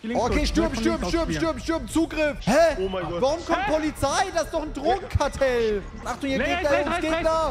Okay, stürm, Zugriff. Hä? Oh mein Gott. Warum kommt Polizei? Das ist doch ein Drogenkartell. Achtung, hier Gegner, Jungs, Gegner.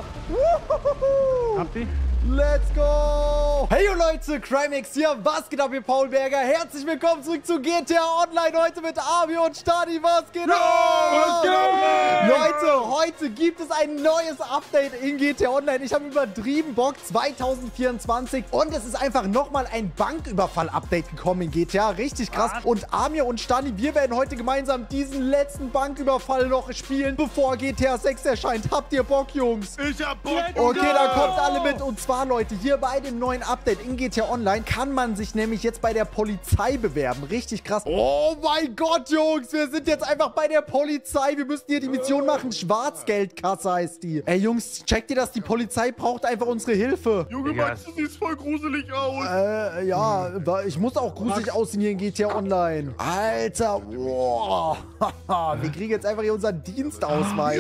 Habt ihr? Let's go! Hey Leute, Crimex hier, was geht ab, ihr Paulberger? Herzlich willkommen zurück zu GTA Online, heute mit Army und Stani, was geht ab? Leute, heute gibt es ein neues Update in GTA Online. Ich habe übertrieben Bock, 2024, und es ist einfach nochmal ein Banküberfall-Update gekommen in GTA, richtig krass. Und Army und Stani, wir werden heute gemeinsam diesen letzten Banküberfall noch spielen, bevor GTA 6 erscheint. Habt ihr Bock, Jungs? Ich hab Bock! Okay, dann kommt alle mit, und zwar Leute, hier bei dem neuen Update in GTA Online kann man sich nämlich jetzt bei der Polizei bewerben. Richtig krass. Oh mein Gott, Jungs, wir sind jetzt einfach bei der Polizei. Wir müssen hier die Mission machen. Schwarzgeldkasse heißt die. Ey, Jungs, checkt ihr das? Die Polizei braucht einfach unsere Hilfe. Junge, Max, du siehst voll gruselig aus. Ja, ich muss auch gruselig aussehen hier in GTA Online. Alter, boah. Wir kriegen jetzt einfach hier unseren Dienstausweis.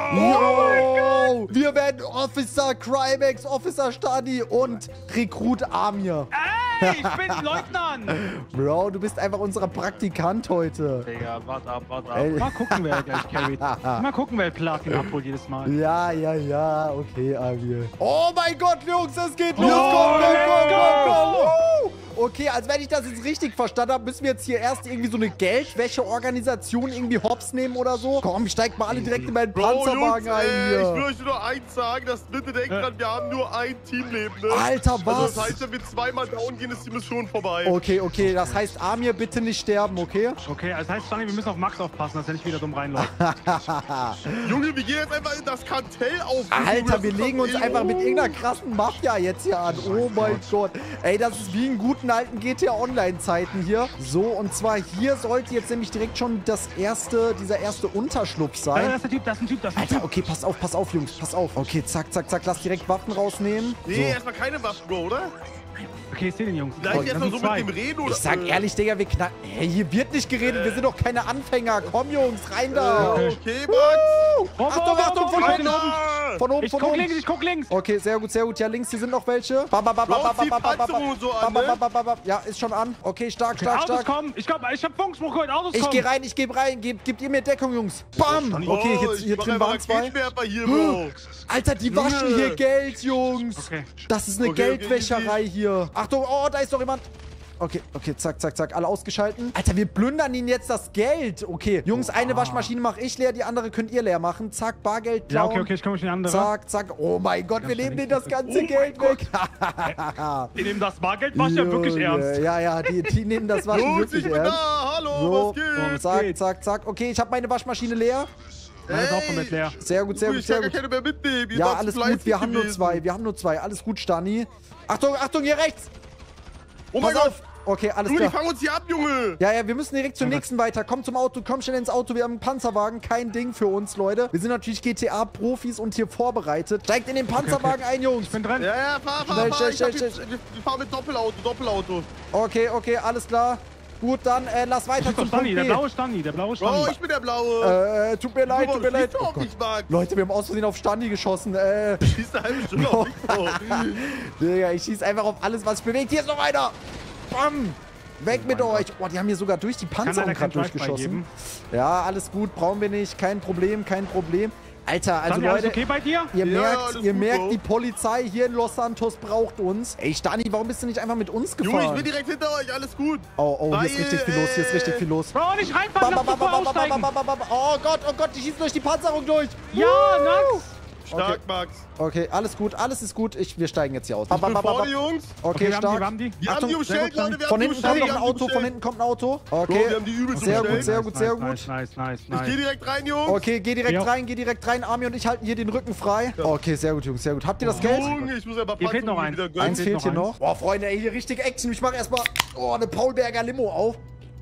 Yo! Wir werden Officer Crimex, Officer Stani und Rekrut Amir. Ey, ich bin Leutnant! Bro, du bist einfach unser Praktikant heute. Digga, warte ab. Ey. Mal gucken, wer gleich carried. Mal gucken, wer Platin abholt jedes Mal. Ja, okay, Amir. Oh mein Gott, Jungs, es geht los. Oh, Komm. Okay, also wenn ich das jetzt richtig verstanden habe, müssen wir jetzt hier erst irgendwie so eine Geldwäscheorganisation irgendwie hops nehmen oder so. Komm, steigt mal alle direkt in meinen Panzerwagen ein hier. Ich will euch nur eins sagen, das bitte denkt dran, wir haben nur ein Teamleben, ne? Alter, was? Also das heißt, wenn wir zweimal down gehen, ist die Mission vorbei. Okay, das heißt, Amir, bitte nicht sterben, okay? Okay, das heißt, Stani, wir müssen auf Max aufpassen, dass er nicht wieder dumm reinläuft. Junge, wir gehen jetzt einfach in das Kartell auf. Alter, wir legen uns einfach mit irgendeiner krassen Mafia jetzt hier an. Oh mein Gott. Ey, das ist wie in guten alten GTA Online-Zeiten hier. So, und zwar hier sollte jetzt nämlich direkt schon dieser erste Unterschlupf sein. Das ist ein Typ. Alter, okay, pass auf, Jungs, pass auf. Okay, zack, lass direkt Waffen rausnehmen. Nee, So. erstmal keine Waffen, Bro, oder? Okay, ich seh den Jungs. Vielleicht Das erstmal sind so zwei. mit dem Reden, oder? Ich sag ehrlich, Digga, wir knallen. Hey, hier wird nicht geredet, wir sind doch keine Anfänger. Komm, Jungs, rein da. Okay, Max. Achtung, von oben. Ah! Von oben, Ich guck links. Okay, sehr gut. Ja, links, hier sind noch welche. Ja, ist schon an. Okay, stark. Autos kommen. Ich hab Funkspruch gehört. Autos kommen. Ich geh rein. Gebt ihr mir Deckung, Jungs. Bam. Okay, hier drin waren zwei. Hier, Bro. Alter, die waschen hier Geld, Jungs. Okay. Das ist eine Geldwäscherei hier. Achtung, oh, da ist doch jemand. Okay, zack. Alle ausgeschalten. Alter, wir plündern ihnen jetzt das Geld. Okay, Jungs, eine Waschmaschine mache ich leer, die andere könnt ihr leer machen. Zack, Bargeld Ja, klauen. okay, ich komme mit den anderen. Zack. Oh mein Gott, wir nehmen denen das ganze Geld weg. Die nehmen das Bargeld, mach ich ja wirklich ernst. Ja, die nehmen das Waschen Jungs, wirklich ich bin ernst. da. Hallo, So, was geht? zack. Okay, ich habe meine Waschmaschine leer. Meine ist auch komplett leer. Sehr gut. Ich kann gar keine mehr mitnehmen. Ihr Ja, wart alles zu gut, fleißig wir haben nur gewesen. zwei. Alles gut, Stani. Achtung, hier rechts. Oh mein Pass Gott. auf. Okay, alles Junge, die klar. fangen uns hier ab, Junge. Ja, wir müssen direkt zum nächsten weiter. Komm zum Auto, komm schnell ins Auto. Wir haben einen Panzerwagen, kein Ding für uns, Leute. Wir sind natürlich GTA-Profis und hier vorbereitet. Steigt in den Panzerwagen ein, Jungs. Ich bin drin. Ja, fahr. Schnell. Wir fahren mit Doppelauto. Okay, alles klar. Gut, dann lass weiter zum Punkt B. Der blaue Stani. Bro, ich bin der Blaue. Tut mir leid. Schießt Oh auf mich, Max. Leute, wir haben aus Versehen auf Stani geschossen. Schießt eine halbe Stunde auf mich, Bro. Digga, ich schieß einfach auf alles, was sich bewegt. Hier ist noch einer. Bam. Weg mit euch. Oh, die haben hier sogar durch die Panzerung gerade durchgeschossen. Ja, alles gut. Brauchen wir nicht. Kein Problem. Alter, also Stani, Leute, alles okay bei dir? ihr alles merkt, gut, die Polizei hier in Los Santos braucht uns. Ey, Stani, warum bist du nicht einfach mit uns gefahren? Junge, ich bin direkt hinter euch. Alles gut. Oh, hier ist richtig viel los. Bro, nicht reinfahren, lass bevor aussteigen. Oh Gott, die schießen durch die Panzerung durch. Ja, Nax. Stark, Max. Okay, alles ist gut. Wir steigen jetzt hier aus. Ich bin vorne, Jungs. Okay, stark. Wir haben die. Wir haben die umstellt, Leute. Wir Von haben die hinten kommt ein Auto. Bro, Okay. wir haben die übelst Sehr umstellt. gut. Nice. Ich geh direkt rein, Jungs. Okay, geh direkt rein. Army und ich halten hier den Rücken frei. Okay, sehr gut, Jungs, sehr gut. Habt ihr das Geld? Junge, ich muss aber Hier fehlt noch eins. wieder gönnen. Eins fehlt hier noch. Boah, Freunde, ey, hier richtig Action. Ich mache erstmal eine Paulberger Limo auf.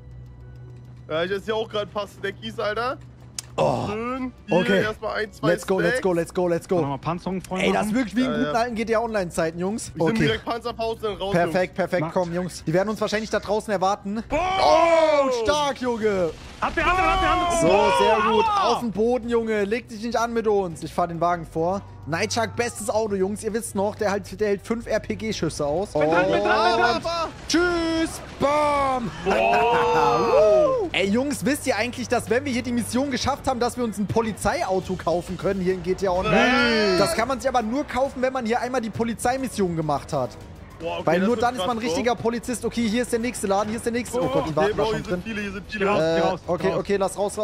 Ja, ich esse ja auch gerade ein paar Snackies, Alter. Oh. Schön. Hier Okay. erstmal ein, zwei Let's go. Nochmal Panzerung, Freunde. Ey, das ist wirklich wie in guten alten GTA Online-Zeiten, Jungs. Wir sind direkt Panzerpause dann raus. Perfekt. Komm, Jungs. Die werden uns wahrscheinlich da draußen erwarten. Oh, stark, Junge. Habt ihr andere? So, sehr gut. Auf den Boden, Junge. Leg dich nicht an mit uns. Ich fahr den Wagen vor. Nightshark, bestes Auto, Jungs. Ihr wisst noch, der hält 5 RPG-Schüsse aus. Mit dran. Tschüss. Tschüss. Bam. Ey, Jungs, wisst ihr eigentlich, dass wenn wir hier die Mission geschafft haben, dass wir uns ein Polizeiauto kaufen können hier in GTA Online? Das kann man sich aber nur kaufen, wenn man hier einmal die Polizeimission gemacht hat. Boah, okay, Weil nur wird dann ist krass, man ein richtiger Polizist. Okay, hier ist der nächste Laden, hier ist der nächste. Oh Gott, die warten da schon drin. Hier sind viele. Raus, Okay, okay, lass raus.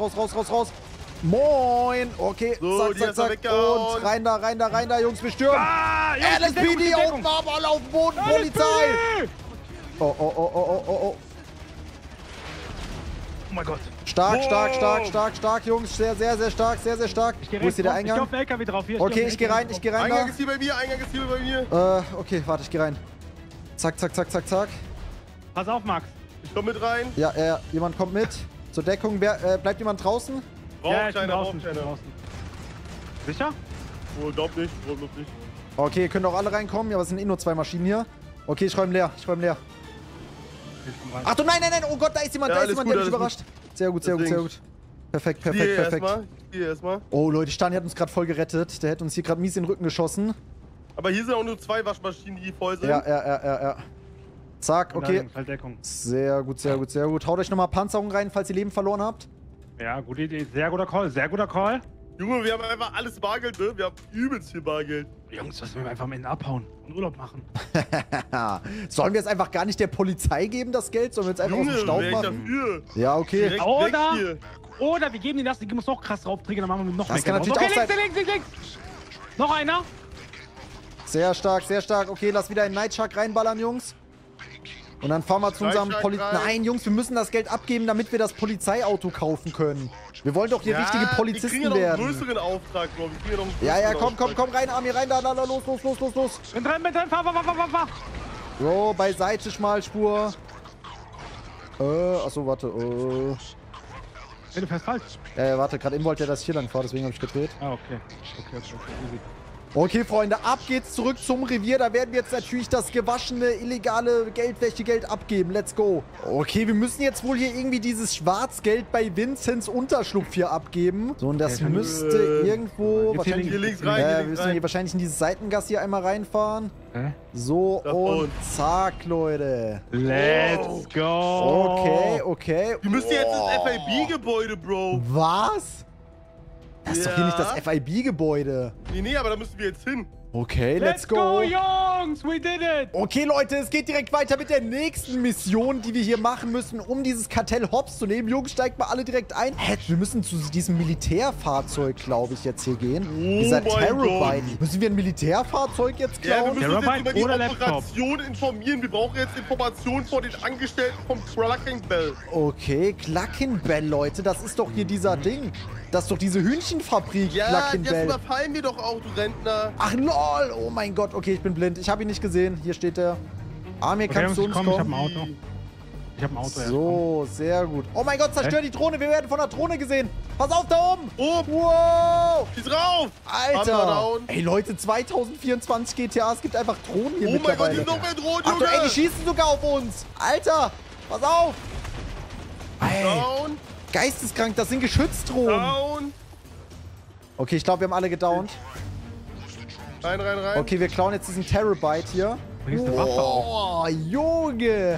Moin. Okay, So, die erst mal zack. weggehauen. Und rein da, Jungs, wir stürmen. Ah, Jungs, LSPD, Deckung. oben ab, alle auf dem Boden, Polizei. Oh. Oh mein Gott. Stark, Jungs. Sehr stark. Wo ist hier der Ich Eingang? geh auf den LKW drauf. Hier, Okay, ich geh rein Eingang da. ist hier bei mir, Okay, warte, ich geh rein. Zack. Pass auf, Max. Ich komm mit rein. Ja, jemand kommt mit. Zur Deckung. Bleibt jemand draußen? Ja, ich bin Braucht draußen. keiner. Sicher? Oh, glaub nicht. Okay, ihr könnt auch alle reinkommen. Ja, aber es sind eh nur 2 Maschinen hier. Okay, ich räume leer. Ich komm rein. Ach du, nein. Oh Gott, da ist jemand, Ja, der mich alles überrascht. Sehr gut. Perfekt. Hier erstmal. Oh, Leute, Stani hat uns gerade voll gerettet. Der hätte uns hier gerade mies in den Rücken geschossen. Aber hier sind auch nur 2 Waschmaschinen, die voll sind. Ja. Zack, okay. Deckung. Sehr gut. Haut euch nochmal Panzerung rein, falls ihr Leben verloren habt. Ja, gute Idee. Sehr guter Call. Junge, wir haben einfach alles Bargeld, ne? Wir haben übelst viel Bargeld. Jungs, lassen wir einfach am Ende abhauen und Urlaub machen. Sollen wir es einfach gar nicht der Polizei geben, das Geld? Sollen wir jetzt einfach aus dem Staub wär ich machen? dafür. Ja, okay. Direkt weg hier. Oder wir geben denen das, die geben uns noch krass drauftriggern, dann machen wir noch mehr. Das kann natürlich Okay, auch sein. links. Noch einer. Sehr stark. Okay, lass wieder einen Nightshark reinballern, Jungs. Und dann fahren wir zu unserem Nein, Jungs, wir müssen das Geld abgeben, damit wir das Polizeiauto kaufen können. Wir wollen doch hier richtige Polizisten wir werden. Einen größeren Auftrag, Bro. Wir kriegen ja noch einen Ja, größeren komm, Auftrag. rein, Armin, rein, da, los. Bin drin, fahr. So, beiseite Schmalspur. Achso, warte. Hey, du fährst falsch. Warte, gerade eben wollte er, dass ich hier lang fahre, deswegen habe ich gedreht. Ah, okay. Easy. Okay, Freunde, ab geht's zurück zum Revier. Da werden wir jetzt natürlich das gewaschene, illegale Geldwäschegeld abgeben. Let's go. Okay, wir müssen jetzt wohl hier irgendwie dieses Schwarzgeld bei Vinzenz Unterschlupf hier abgeben. So, und das müsste irgendwo... Wahrscheinlich, hier links rein, wir müssen hier wahrscheinlich in dieses Seitengas hier einmal reinfahren. Hä? So, Da und vorne. zack, Leute. Let's go. Okay. Wir müssen jetzt ins FIB-Gebäude, Bro. Was? Das ist doch hier nicht das FIB-Gebäude. Nee, aber da müssen wir jetzt hin. Okay, let's go. Jungs, we did it. Okay, Leute, es geht direkt weiter mit der nächsten Mission, die wir hier machen müssen, um dieses Kartell hops zu nehmen. Jungs, steigt mal alle direkt ein. Wir müssen zu diesem Militärfahrzeug, glaube ich, jetzt hier gehen. Dieser mein Terabyte. Gott. Müssen wir ein Militärfahrzeug jetzt Ja, wir klauen? müssen uns jetzt über die oder Laptop? Operation informieren. Wir brauchen jetzt Informationen von den Angestellten vom Clucking Bell. Okay, Clucking-Bell, Leute, das ist doch hier dieser Ding. Das ist doch diese Hühnchenfabrik, Ja, Clucking jetzt Bell. überfallen wir doch auch, du Rentner. Ach, lol. Oh mein Gott. Okay, ich bin blind. Ich habe ihn nicht gesehen. Hier steht er. Amir, Okay, kannst du Jungs, uns ich kommen? Ich hab ein Auto. So, sehr gut. Oh mein Gott, zerstör die Drohne. Wir werden von der Drohne gesehen. Pass auf, da oben. Oben. Wow. Schieß rauf. Hammer Alter. down. Ey, Leute, 2024 GTA. Es gibt einfach Drohnen hier Oh mein Gott, mittlerweile. die sind noch mehr Drohnen, Ach du, Junge. ey, die schießen sogar auf uns. Alter, pass auf. Ey, Down, geisteskrank. Das sind Geschützdrohnen. down. Okay, ich glaube, wir haben alle gedownt. Rein. Okay, wir klauen jetzt diesen Terabyte hier. Hier ist eine Waffe Oh, auch. Junge.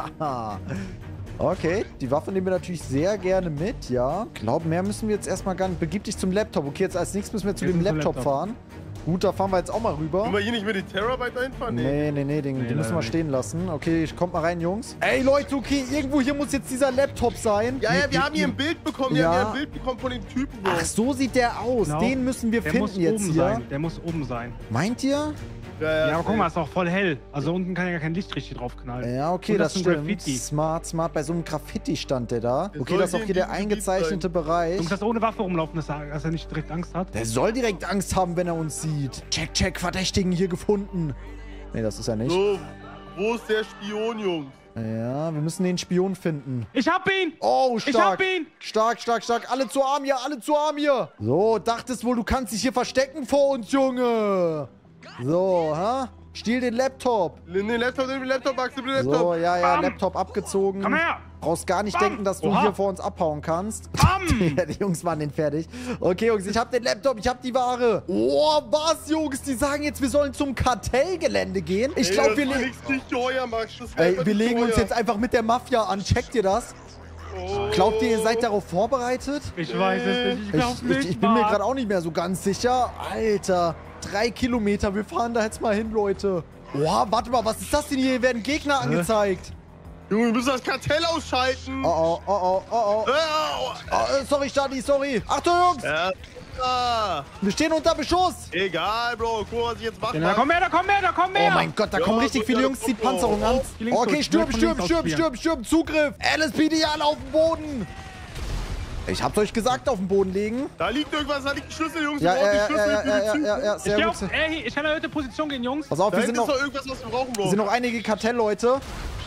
Okay, die Waffe nehmen wir natürlich sehr gerne mit, ja. Ich glaube, mehr müssen wir jetzt erstmal gar nicht. Begib dich zum Laptop. Okay, jetzt als nächstes müssen wir zu Wir dem sind zum Laptop Laptop. fahren. Gut, da fahren wir jetzt auch mal rüber. Können wir hier nicht mit den Terabyte dahin fahren? Nee, den müssen wir leider stehen lassen. Okay, kommt mal rein, Jungs. Ey, Leute, okay, irgendwo hier muss jetzt dieser Laptop sein. Ja, wir haben hier ein Bild bekommen. Ja. Wir haben hier ein Bild bekommen von dem Typen, Bro. Ach, so sieht der aus. Genau. Den müssen wir Der finden muss jetzt oben hier. sein. Der muss oben sein. Meint ihr? Ja, aber guck mal, ist auch voll hell. Also unten kann ja kein Licht richtig drauf knallen. Ja, okay, Und das ist ein stimmt. Graffiti. Smart. Bei so einem Graffiti stand der da. Der Okay, soll das ist auch hier hier der in diesem Gebiet eingezeichnete Bereich. Und das ohne Waffe rumlaufen, dass er nicht direkt Angst hat. Der soll direkt Angst haben, wenn er uns sieht. Check, Verdächtigen hier gefunden. Nee, das ist er nicht. So, wo ist der Spion, Jungs? Ja, wir müssen den Spion finden. Ich hab ihn! Oh, stark. Ich hab ihn! Stark. Alle zur Arm hier. So, dachtest wohl, du kannst dich hier verstecken vor uns, Junge. So, ha? Stiehl den Laptop. Nimm den Laptop, Max, nimm den Laptop. So, ja, Bam. Laptop abgezogen. Komm her! Brauchst gar nicht denken, dass du hier vor uns abhauen kannst. Ja, die Jungs waren den fertig. Okay, Jungs, ich hab den Laptop, ich hab die Ware. Oh, was, Jungs? Die sagen jetzt, wir sollen zum Kartellgelände gehen. Ich glaube, wir legen uns jetzt einfach mit der Mafia an. Checkt ihr das? Glaubt ihr, ihr seid darauf vorbereitet? Ich weiß es nicht. Ich glaub's nicht. Ich bin mir gerade auch nicht mehr so ganz sicher. Alter, 3 Kilometer. Wir fahren da jetzt mal hin, Leute. Boah, warte mal, was ist das denn hier? Hier werden Gegner angezeigt. Junge, wir müssen das Kartell ausschalten. Oh. Sorry, Stadi, sorry. Achtung, Jungs. Ja. Wir stehen unter Beschuss. Egal, Bro. Guck mal, was ich jetzt mache. Da kommen mehr. Oh mein Gott, da kommen richtig viele Jungs, zieht Panzerung an. Okay, stürm. Zugriff. LSPD, alle auf den Boden. Ich hab's euch gesagt, auf den Boden legen. Da liegt irgendwas, da liegt ein Schlüssel, Jungs. Ja, sehr gut. Ich kann in eine Position gehen, Jungs. Pass auf, Da hinten ist doch irgendwas, was wir brauchen, Bro. Wir sind noch einige Kartellleute.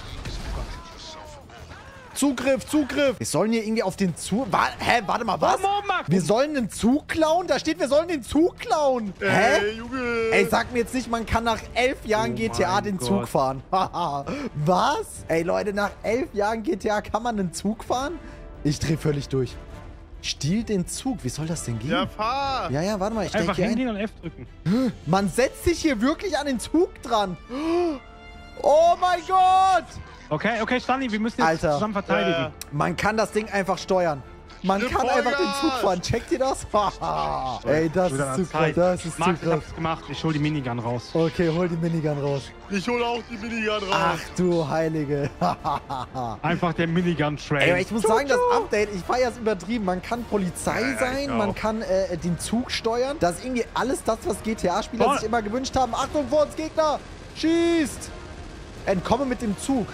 Zugriff. Wir sollen hier irgendwie auf den Zug... Warte mal, was? Wir sollen einen Zug klauen? Da steht, wir sollen den Zug klauen. Hä? Junge. Ey, sag mir jetzt nicht, man kann nach 11 Jahren GTA den Zug fahren. Was? Ey, Leute, nach 11 Jahren GTA kann man einen Zug fahren? Ich dreh völlig durch. Stiehlt den Zug. Wie soll das denn gehen? Ja, fahr. Ja, warte mal. Ich denke Einfach hingehen und F drücken. Man setzt sich hier wirklich an den Zug dran. Oh mein Gott. Okay, Stani, wir müssen jetzt zusammen verteidigen. Man kann das Ding einfach steuern. Man kann einfach den Zug fahren. Checkt ihr das? Ey, das ist zu krass. Das ist zu krass. Ich hab's gemacht. Ich hol die Minigun raus. Okay, hol die Minigun raus. Ich hole auch die Minigun raus. Ach du Heilige. Einfach der Minigun-Train. Ey, ich muss sagen, das Update, ich feiere es übertrieben. Man kann Polizei sein, man kann den Zug steuern. Das ist irgendwie alles das, was GTA-Spieler sich immer gewünscht haben. Achtung, vor uns Gegner! Schießt! Entkomme mit dem Zug.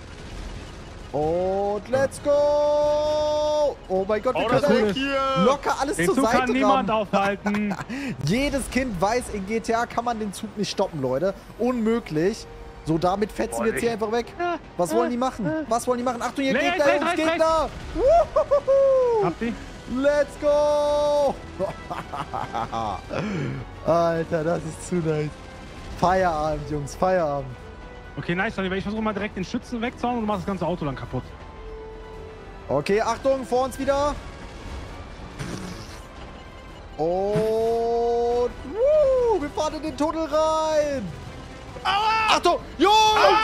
Und let's go! Oh mein Gott, wir können locker alles zur Seite kann niemand aufhalten. Jedes Kind weiß, in GTA kann man den Zug nicht stoppen, Leute. Unmöglich. So, damit fetzen wir jetzt hier einfach weg. Was wollen die machen? Achtung, hier Gegner! Habt ihr? Let's go! Alter, das ist zu nice. Feierabend, Jungs, Feierabend. Okay, nice, Stani, weil ich versuche mal direkt den Schützen wegzuhauen und du machst das ganze Auto dann kaputt. Okay, Achtung, vor uns wieder. Und wir fahren in den Tunnel rein. Aua! Achtung, Jungs!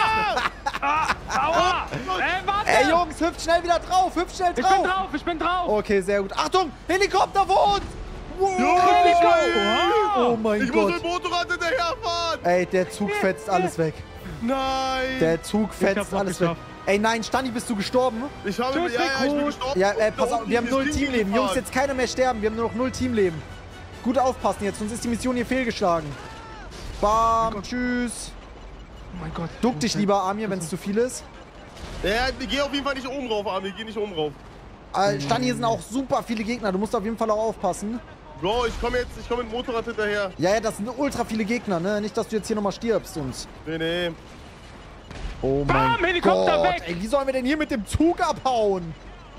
Aua! Warte! Ey, Jungs, hüpft schnell wieder drauf, Ich bin drauf! Okay, sehr gut. Achtung, Helikopter vor uns! Wow. Oh mein Ich Gott. muss mit dem Motorrad hinterherfahren. Ey, der Zug fetzt alles weg. Nein. Der Zug fetzt alles weg. Ey, nein, Stani, bist du gestorben? Ich bin gestorben. Ja, pass auf, wir haben 0 Teamleben. Jungs, jetzt keiner mehr sterben. Wir haben nur noch 0 Teamleben. Gut aufpassen jetzt, sonst ist die Mission hier fehlgeschlagen. Bam, tschüss. Oh mein Gott. Duck dich lieber, Amir, wenn es zu viel ist. Ja, geh auf jeden Fall nicht oben rauf, Amir. Geh nicht oben rauf. Stani, hier sind auch super viele Gegner. Du musst auf jeden Fall auch aufpassen. Bro, ich komme mit dem Motorrad hinterher. Ja, das sind ultra viele Gegner, ne? Nicht, dass du jetzt hier nochmal stirbst und... Nee. Oh mein Helikopter Gott. weg! Ey, wie sollen wir denn hier mit dem Zug abhauen?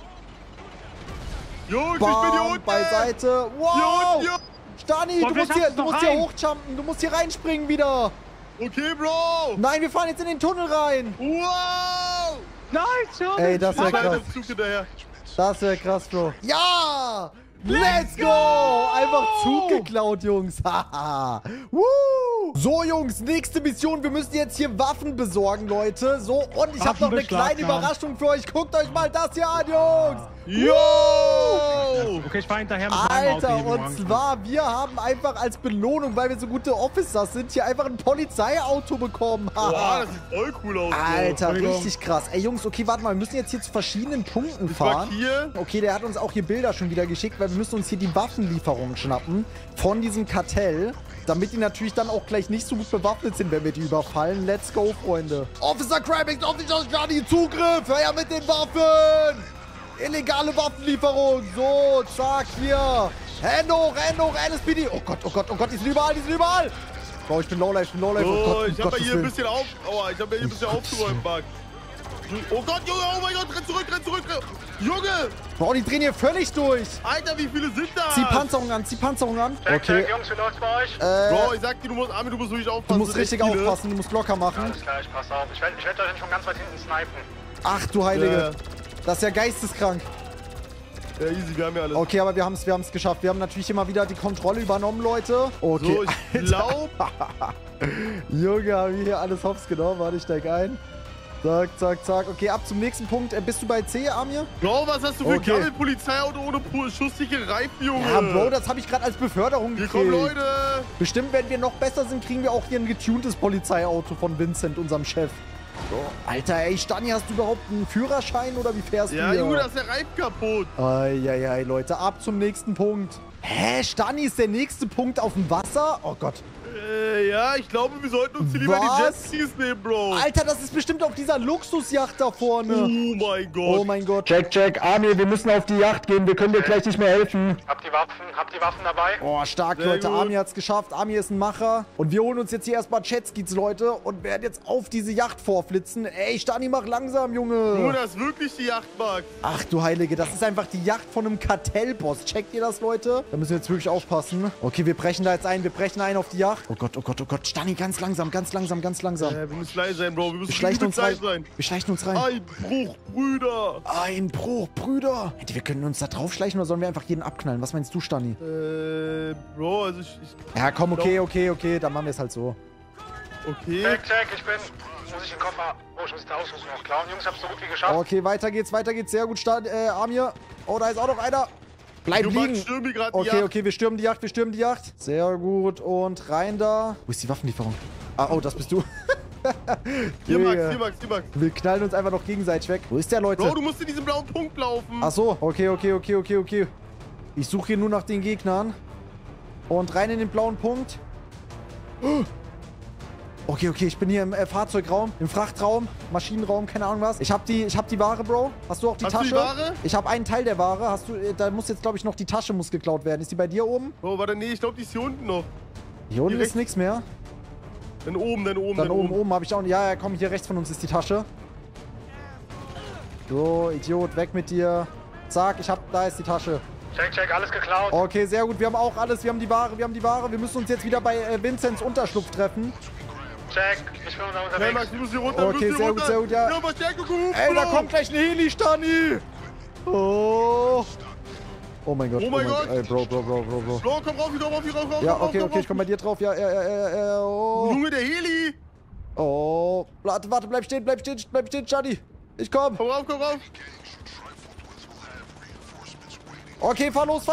Jungs, Bam, ich bin hier unten. Beiseite. Wow! Hier unten. Stani, du musst hier hochjumpen. Du musst hier reinspringen wieder. Okay, Bro. Nein, wir fahren jetzt in den Tunnel rein. Wow. Nice, schon. Ey, das wäre krass. Das wäre krass, Bro. Ja! Let's go! Einfach Zug geklaut, Jungs. Haha. So, Jungs, nächste Mission. Wir müssen jetzt hier Waffen besorgen, Leute. So, und ich habe noch eine kleine Überraschung für euch. Guckt euch mal das hier an, Jungs. Yo! Okay, ich fahr hinterher mit meinem Auto. Alter, und zwar, wir haben einfach als Belohnung, weil wir so gute Officers sind, hier einfach ein Polizeiauto bekommen. Boah, das sieht voll cool aus. Alter, richtig krass. Ey, Jungs, okay, warte mal, wir müssen jetzt hier zu verschiedenen Punkten fahren. Okay, der hat uns auch hier Bilder schon wieder geschickt, weil wir müssen uns hier die Waffenlieferung schnappen von diesem Kartell, damit die natürlich dann auch gleich nicht so gut bewaffnet sind, wenn wir die überfallen. Let's go, Freunde. Officer Crimex, Officer Stani, Zugriff, her mit den Waffen! Illegale Waffenlieferung. So, zack, hier. Hände hoch, LSPD. Oh Gott, die sind überall, Oh, ich bin Lowlife, Oh, ich hab hier ein bisschen aufzuräumen, Marc. Oh Gott, Junge, oh mein Gott, renn zurück. Junge! Boah, die drehen hier völlig durch. Alter, wie viele sind da? Zieh Panzerung an. Okay. Jungs, wie läuft's bei euch? Bro, ich sag dir, du musst wirklich aufpassen. Du musst richtig aufpassen, du musst locker machen. Alles klar, ich pass auf. Ich werd euch schon ganz weit hinten snipen. Ach du Heilige. Das ist ja geisteskrank. Ja, easy, wir haben ja alles. Okay, aber wir haben es geschafft. Wir haben natürlich immer wieder die Kontrolle übernommen, Leute. Okay. So, ich glaube... Junge, haben wir hier alles hops genommen. Warte, ich steig ein. Zack, zack, zack. Okay, ab zum nächsten Punkt. Bist du bei C, Amir? Bro, was hast du für ein Kabel-Polizeiauto ohne schusssichere Reifen, Junge? Ja, Bro, das habe ich gerade als Beförderung gekriegt. Hier kommen Leute. Bestimmt, wenn wir noch besser sind, kriegen wir auch hier ein getuntes Polizeiauto von Vincent, unserem Chef. So. Alter, ey, Stani, hast du überhaupt einen Führerschein oder wie fährst du hier? Ja, Junge, da ist der Reifen kaputt. Eieiei, Leute, ab zum nächsten Punkt. Hä, Stani, ist der nächste Punkt auf dem Wasser? Oh Gott. Ja, ich glaube, wir sollten uns hier lieber die Jetskis nehmen, Bro. Alter, das ist bestimmt auf dieser Luxusjacht da vorne. Oh mein Gott. Oh mein Gott. Check, Amir, wir müssen auf die Yacht gehen. Wir können dir gleich nicht mehr helfen. Habt die Waffen dabei? Oh, stark, Sehr Leute. gut. Amir hat's geschafft. Amir ist ein Macher. Und wir holen uns jetzt hier erstmal Jetskis, Leute. Und werden jetzt auf diese Yacht vorflitzen. Ey, Stani, mach langsam, Junge. Junge, das ist wirklich die Yacht, Max. Ach du Heilige, das ist einfach die Yacht von einem Kartellboss. Checkt ihr das, Leute? Da müssen wir jetzt wirklich aufpassen. Okay, wir brechen da jetzt ein. Wir brechen ein auf die Yacht. Oh Gott, oh Gott, oh Gott. Stani, ganz langsam, ganz langsam, ganz langsam. Wir müssen leise sein, Bro. Wir müssen schleichen uns rein. sein. Wir schleichen uns rein. Einbruch, Brüder. Einbruch, Brüder. Hey, wir können uns da draufschleichen oder sollen wir einfach jeden abknallen? Was meinst du, Stani? Bro, also Ja, komm, okay. Dann machen wir es halt so. Okay. Check, muss ich den Koffer... Oh, ich muss die Ausrüstung noch klauen. Jungs, hab's so gut wie geschafft. Okay, weiter geht's. Sehr gut, Amir. Oh, da ist auch noch einer. Bleib liegen. Okay, wir stürmen die Yacht. Sehr gut. Und rein da. Wo ist die Waffenlieferung? Ah, oh, das bist du. Hier, Max. Wir knallen uns einfach noch gegenseitig weg. Wo ist der, Leute? Bro, du musst in diesen blauen Punkt laufen. Ach so. Okay. Ich suche hier nur nach den Gegnern. Und rein in den blauen Punkt. Okay, ich bin hier im Fahrzeugraum, im Frachtraum, Maschinenraum, keine Ahnung was. Ich hab die Ware, Bro. Hast du auch die Tasche? Hast du die Ware? Ich habe einen Teil der Ware. Da muss jetzt, glaube ich, noch die Tasche muss geklaut werden. Ist die bei dir oben? Bro, warte, nee, ich glaube, die ist hier unten noch. Hier unten ist nichts mehr. Dann oben. Dann oben habe ich auch... Ja, komm, hier rechts von uns ist die Tasche. So, Idiot, weg mit dir. Zack, da ist die Tasche. Check, alles geklaut. Okay, sehr gut, wir haben auch alles. Wir haben die Ware. Wir müssen uns jetzt wieder bei Vincents Unterschlupf treffen. Check, ich bin da unterwegs. Hey, Max, du musst hier runter, Okay, sehr gut, ja. Ja, Verstärkung gerufen, Ey, da Bro. kommt gleich ein Heli, Stani! Oh mein Gott. Oh mein Gott. Ey, Bro. Bro, komm rauf, Ja, okay, ich komm bei dir drauf. Ja, oh. Junge, der Heli. Oh. Warte, bleib stehen, Stani. Ich komm. Komm rauf. Okay, fahr los.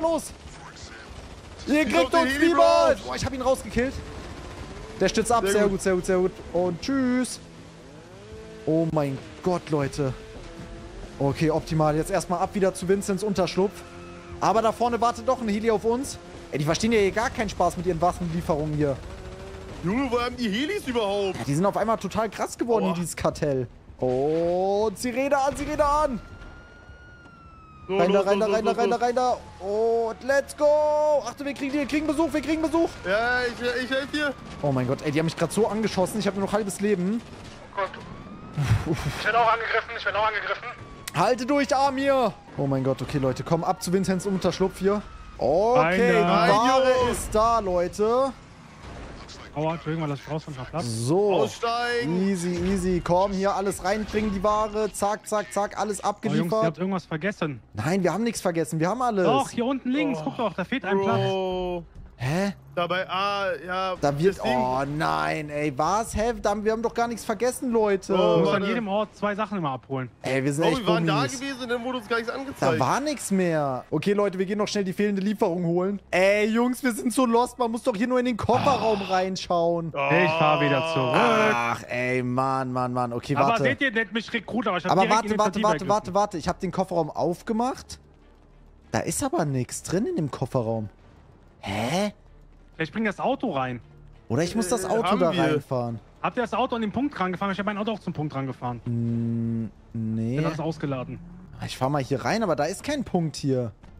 Ihr kriegt uns Heli, niemals. Bro. Boah, ich hab ihn rausgekillt. Der stützt ab. Sehr gut. Und tschüss. Oh mein Gott, Leute. Okay, optimal. Jetzt erstmal ab wieder zu Vincents Unterschlupf. Aber da vorne wartet doch ein Heli auf uns. Ey, die verstehen ja hier gar keinen Spaß mit ihren Waffenlieferungen hier. Junge, wo haben die Helis überhaupt? Ja, die sind auf einmal total krass geworden, hier, dieses Kartell. Oh, Sirene an. So, Rein da. Und let's go. Achte, wir kriegen Besuch. Ja, ich helfe dir. Oh mein Gott, ey, die haben mich gerade so angeschossen. Ich habe nur noch halbes Leben. Gut. Ich werde auch angegriffen. Halte durch, Amir. Oh mein Gott, okay, Leute. Komm, ab zu Vincents Unterschlupf hier. Okay, die Ware ist da, Leute. Aua, Entschuldigung, lass ich raus von Platz. So. Aussteigen. Easy. Komm, hier alles reinbringen, die Ware. Zack, alles Oh, Jungs, abgeliefert. ihr habt irgendwas vergessen. Nein, wir haben nichts vergessen. Wir haben alles. Doch, hier unten links. Guck doch, da fehlt ein Platz. Bro. Hä? Dabei, ja. Da wird... deswegen- Oh nein, ey. Was? Hä? Wir haben doch gar nichts vergessen, Leute. Du musst an warte. jedem Ort 2 Sachen immer abholen. Ey, wir sind Bro, echt wir waren da Dummies. gewesen, dann wurde uns gar nichts Da angezeigt. war nichts mehr. Okay, Leute, wir gehen noch schnell die fehlende Lieferung holen. Ey, Jungs, wir sind so lost. Man muss doch hier nur in den Kofferraum reinschauen. Ich fahr wieder zurück. Ach, ey, Mann. Okay, Aber warte. seht ihr, nennt mich Recruiter, aber ich hab Aber direkt Initiative ergriffen. warte. Ich habe den Kofferraum aufgemacht. Da ist aber nichts drin in dem Kofferraum. Hä? Ich bring das Auto rein. Oder ich muss das Auto haben da wir. reinfahren. Habt ihr das Auto an den Punkt rangefahren? Ich habe mein Auto auch zum Punkt rangefahren. Nee. Dann ist es ausgeladen. Ich fahr mal hier rein, aber da ist kein Punkt hier.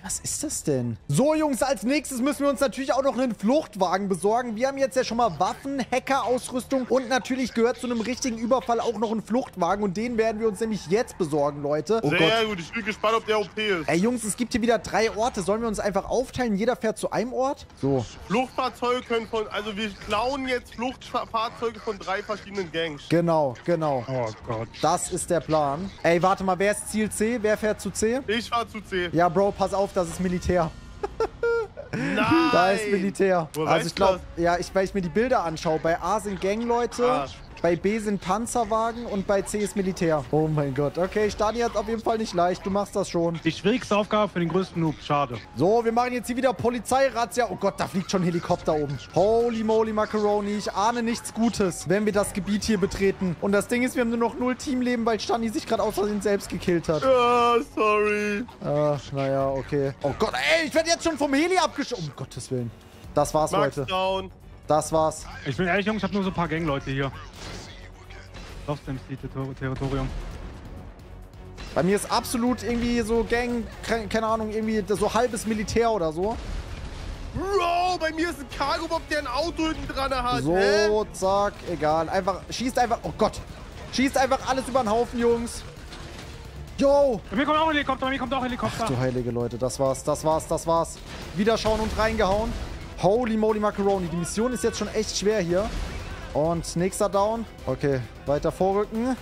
Was ist das denn? So, Jungs, als nächstes müssen wir uns natürlich auch noch einen Fluchtwagen besorgen. Wir haben jetzt ja schon mal Waffen, Hacker-Ausrüstung und natürlich gehört zu einem richtigen Überfall auch noch ein Fluchtwagen. Und den werden wir uns nämlich jetzt besorgen, Leute. Oh Sehr gut, ich bin gespannt, ob der OP ist. Ey, Jungs, es gibt hier wieder 3 Orte. Sollen wir uns einfach aufteilen? Jeder fährt zu einem Ort? So. Fluchtfahrzeuge können also wir klauen jetzt Fluchtfahrzeuge von 3 verschiedenen Gangs. Genau, genau. Oh Gott. Das ist der Plan. Ey, warte mal, wer ist Ziel C? Wer fährt zu C? Ich fahr zu C. Ja, Bro, pass auf, das ist Militär. Nein! Da ist Militär. Woher Also weißt ich glaube, du ja, weil ich mir die Bilder anschaue. Bei A sind Gangleute, bei B sind Panzerwagen und bei C ist Militär. Oh mein Gott. Okay, Stani hat auf jeden Fall nicht leicht. Du machst das schon. Die schwierigste Aufgabe für den größten Noob. Schade. So, wir machen jetzt hier wieder Polizeirazzia. Oh Gott, da fliegt schon ein Helikopter oben. Holy moly Macaroni. Ich ahne nichts Gutes, wenn wir das Gebiet hier betreten. Und das Ding ist, wir haben nur noch 0 Teamleben, weil Stani sich gerade aus Versehen selbst gekillt hat. Ja, sorry. Naja, okay. Oh Gott, ey, ich werde jetzt schon vom Heli abgeschossen. Um Gottes Willen. Das war's, Max Leute. down. Das war's. Ich bin ehrlich, Jungs, ich habe nur so ein paar Gangleute hier. Lost MC-Territorium. Bei mir ist absolut irgendwie so Gang, keine Ahnung, irgendwie so halbes Militär oder so. Bro, bei mir ist ein Cargo-Bob, der ein Auto hinten dran hat. So, hä? zack, egal. Einfach, schießt einfach, oh Gott. Schießt einfach alles über den Haufen, Jungs. Yo. Bei mir kommt auch ein Helikopter, bei mir kommt auch ein Helikopter. Ach du heilige Leute, das war's, das war's, das war's. Wieder schauen und reingehauen. Holy moly Macaroni, die Mission ist jetzt schon echt schwer hier. Und nächster Down. Okay, weiter vorrücken.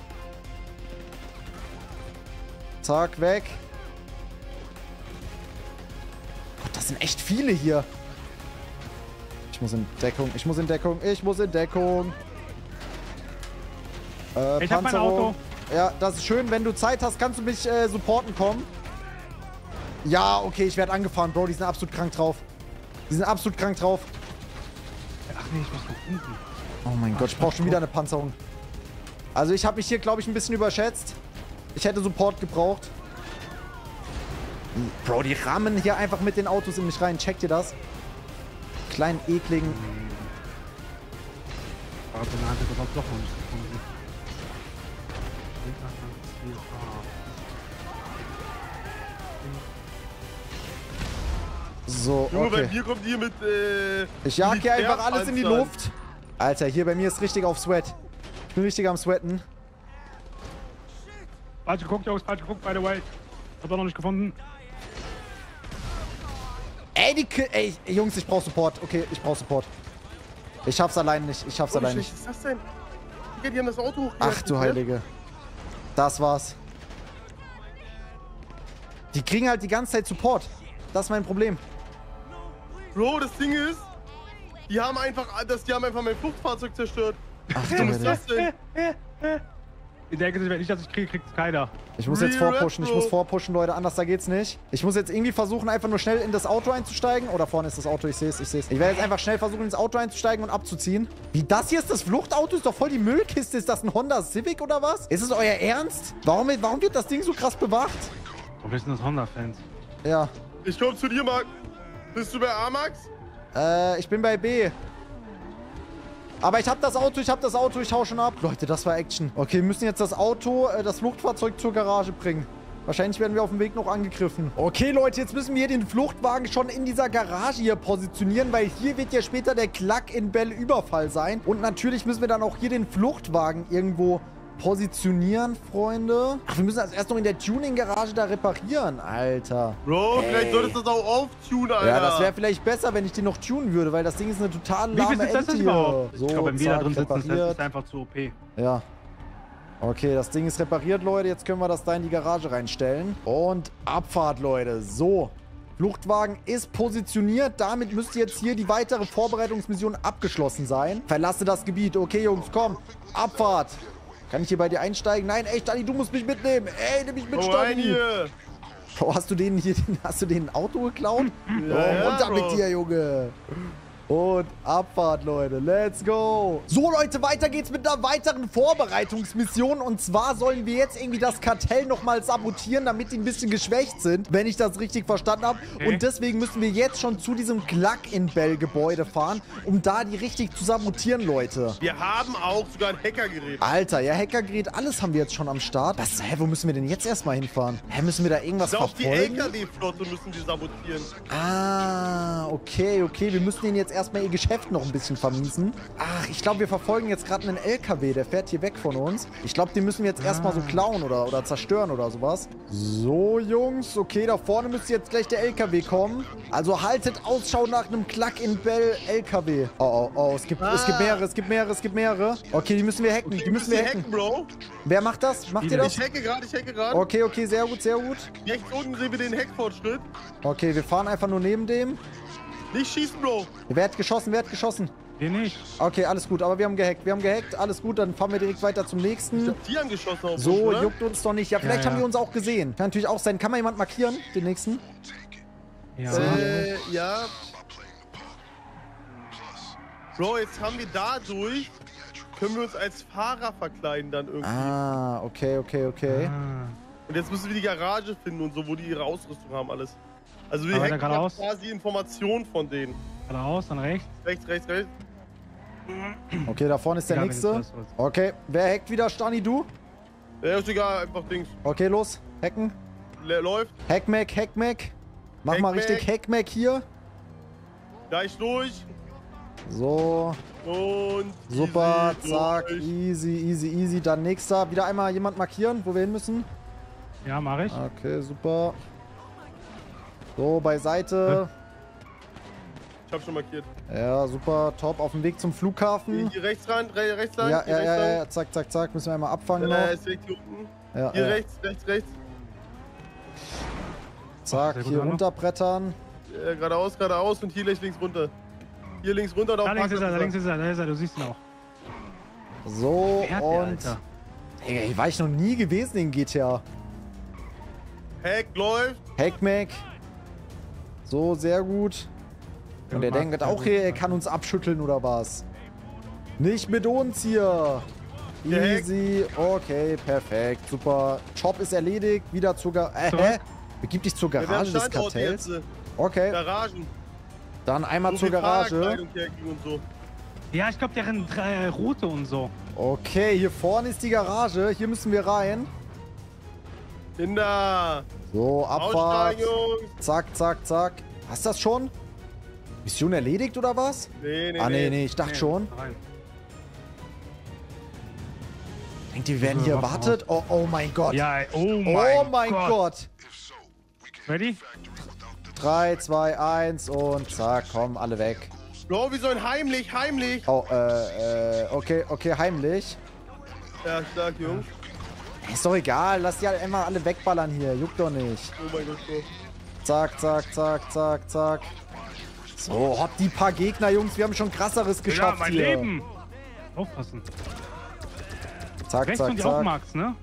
Zack, weg. Gott, das sind echt viele hier. Ich muss in Deckung, ich muss in Deckung, ich muss in Deckung. Ich hab mein Auto. Ja, das ist schön. Wenn du Zeit hast, kannst du mich supporten kommen. Ja, okay, ich werde angefahren, Bro. Die sind absolut krank drauf. Die sind absolut krank drauf. Ach nee, ich muss nach unten. Oh mein Gott, ich brauche schon wieder eine Panzerung. Also ich habe mich hier, glaube ich, ein bisschen überschätzt. Ich hätte Support gebraucht. Bro, die rammen hier einfach mit den Autos in mich rein. Checkt ihr das? Kleinen, ekligen. Aber dann hat er das auch doch noch nicht gefunden. So, Junge, okay. bei mir kommt hier mit, Ich jag hier einfach alles in die Militärpanzern. Luft. Alter, hier bei mir ist richtig auf Sweat. Ich bin richtig am Sweaten. Falsch geguckt, Jungs, falsch geguckt, by the way. Hab auch noch nicht gefunden. Ey, Jungs, ich brauche Support. Okay, ich brauche Support. Ich schaff's allein nicht. Ich schaff's allein nicht. Was ist das denn? Digga, die haben das Auto hochgejagt. Ach du Heilige. Das war's. Die kriegen halt die ganze Zeit Support. Das ist mein Problem. Bro, das Ding ist, die haben einfach mein Fluchtfahrzeug zerstört. Ach du Was ist Heilige. das denn? Ich denke, wenn ich das kriege, kriegt's keiner. Ich muss jetzt vorpushen. Ich muss vorpushen, Leute. Anders da geht's nicht. Ich muss jetzt irgendwie versuchen, einfach nur schnell in das Auto einzusteigen. Oder vorne ist das Auto. Ich sehe es, ich sehe es. Ich werde jetzt einfach schnell versuchen, ins Auto einzusteigen und abzuziehen. Wie, das hier ist das Fluchtauto? Ist doch voll die Müllkiste. Ist das ein Honda Civic oder was? Ist es euer Ernst? Warum wird das Ding so krass bewacht? Und wir sind das Honda-Fans. Ja. Ich komm zu dir, Marc. Bist du bei A, Max? Ich bin bei B. Aber ich hab das Auto, ich hau schon ab. Leute, das war Action. Okay, wir müssen jetzt das Auto, das Fluchtfahrzeug zur Garage bringen. Wahrscheinlich werden wir auf dem Weg noch angegriffen. Okay, Leute, jetzt müssen wir den Fluchtwagen schon in dieser Garage hier positionieren, weil hier wird ja später der Clack-in-Bell-Überfall sein. Und natürlich müssen wir dann auch hier den Fluchtwagen irgendwo positionieren, Freunde. Ach, wir müssen das erst noch in der Tuning-Garage da reparieren, Alter. Bro, vielleicht solltest du das auch auftunen, Alter. Ja, das wäre vielleicht besser, wenn ich den noch tunen würde, weil das Ding ist eine total lahme Wie viel ist das Ente denn hier. überhaupt? So, Ich glaube, wenn wir da zack, drin sitzen, ist repariert. das einfach zu OP. Ja. Okay, das Ding ist repariert, Leute. Jetzt können wir das da in die Garage reinstellen. Und Abfahrt, Leute. So. Fluchtwagen ist positioniert. Damit müsste jetzt hier die weitere Vorbereitungsmission abgeschlossen sein. Verlasse das Gebiet. Okay, Jungs, komm. Abfahrt. Kann ich hier bei dir einsteigen? Nein, ey, Stani, du musst mich mitnehmen. Ey, nimm mich mit, Komm rein Stani. hier. Oh, hast du denen ein Auto geklaut? Ja, runter Bro. mit dir, Junge. Und Abfahrt, Leute. Let's go. So, Leute, weiter geht's mit einer weiteren Vorbereitungsmission. Und zwar sollen wir jetzt irgendwie das Kartell nochmal sabotieren, damit die ein bisschen geschwächt sind, wenn ich das richtig verstanden habe. Okay. Und deswegen müssen wir jetzt schon zu diesem Glug-in-Bell-Gebäude fahren, um da die richtig zu sabotieren, Leute. Wir haben auch sogar ein Hackergerät. Alter, ja, Hackergerät, alles haben wir jetzt schon am Start. Was, wo müssen wir denn jetzt erstmal hinfahren? Müssen wir da irgendwas verfolgen? Die LKW-Flotte müssen wir sabotieren. Ah, okay. Wir müssen den jetzt erstmal ihr Geschäft noch ein bisschen vermiesen. Ach, ich glaube, wir verfolgen jetzt gerade einen LKW, der fährt hier weg von uns. Ich glaube, den müssen wir jetzt erstmal so klauen oder zerstören oder sowas. So, Jungs, okay, da vorne müsste jetzt gleich der LKW kommen. Also haltet Ausschau nach einem Glug-in-Bell LKW. Oh, es gibt mehrere. Okay, die müssen wir hacken, Bro. Wer macht das? Macht ihr das? Ich hacke gerade. Okay, sehr gut. Rechts unten sehen wir den Hackfortschritt. Okay, wir fahren einfach nur neben dem. Nicht schießen, Bro. Wer hat geschossen? Wir nicht. Okay, alles gut, aber wir haben gehackt. Alles gut, dann fahren wir direkt weiter zum nächsten. Die haben geschossen auf uns, so, oder? Juckt uns doch nicht. Ja, vielleicht haben die uns auch gesehen. Kann natürlich auch sein. Kann mal jemand markieren, den nächsten? Ja. Ja. Bro, jetzt haben wir dadurch, können wir uns als Fahrer verkleiden dann irgendwie. Ah, okay. Und jetzt müssen wir die Garage finden und so, wo die ihre Ausrüstung haben, alles. Also wir hacken quasi Informationen von denen. Geradeaus, dann rechts. Rechts. Okay, da vorne ist der nächste. Okay, wer hackt wieder? Stani, du? Ja, ist egal, einfach Dings. Okay, los. Hacken. Läuft. Hackmack. Mach mal richtig Hackmack hier. Gleich durch. So. Und super, easy, zack, easy. Dann nächster. Wieder einmal jemand markieren, wo wir hin müssen. Ja, mache ich. Okay, super. So, beiseite. Ich hab schon markiert. Ja, super, top. Auf dem Weg zum Flughafen. Hier rechts lang. Ja, zack. Müssen wir einmal abfangen noch. Ist weg hier unten. Ja, hier rechts. Zack, hier runterbrettern. Geradeaus und hier links runter. Hier links runter und auf da links ist er, du siehst ihn auch. So, und... Ey, war ich noch nie gewesen in GTA. Hack läuft. Hackmack. So, sehr gut. Und er denkt auch hier, er kann uns abschütteln oder was? Nicht mit uns hier. Easy. Okay, perfekt. Super. Job ist erledigt. Wieder zur Begib dich zur Garage des Kartells. Okay. Garagen. Dann einmal zur Garage. Und so. Ja, ich glaube, deren Route und so. Okay, hier vorne ist die Garage. Hier müssen wir rein. Kinder. So, Abfahrt. Jungs. Zack. Hast du das schon? Mission erledigt oder was? Nee, ich dachte schon. Rein. Denkt ihr, wir werden hier erwartet? Oh mein Gott. Ja, oh mein Gott. Ready? 3, 2, 1 und zack, komm, alle weg. Bro, wir sollen heimlich. Oh, okay, heimlich. Ja, stark, Jungs. Ist doch egal, lass die halt immer alle wegballern hier, juckt doch nicht. Oh mein Gott, Bro. Zack. So, hopp die paar Gegner, Jungs, wir haben schon krasseres geschafft mein hier. Leben. Aufpassen. Zack. Und die auch Max, ne?